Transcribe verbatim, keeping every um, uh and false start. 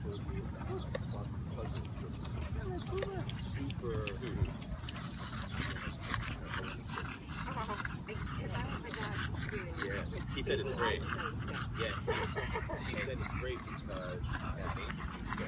told me about my cousin was super. Yeah, he said it's great. Yeah, he said it's great because